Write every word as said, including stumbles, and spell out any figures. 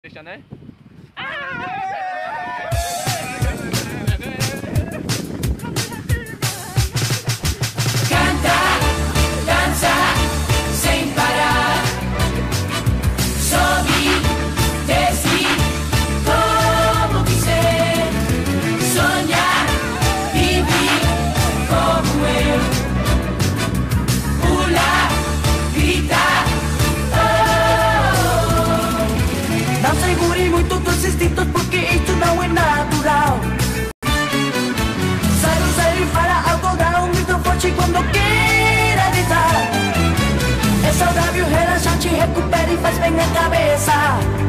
Deixa, né? Canta, danza, sem parar. Sobe, desce, como quiser. Sonhar, vive como eu. Pular, gritar, oh. Não segure muito dos instintos porque isto não é natural. Sai do sério para alto, dá um grito forte quando queira gritar. É saudável, relaxante, recupera e faz bem na cabeça.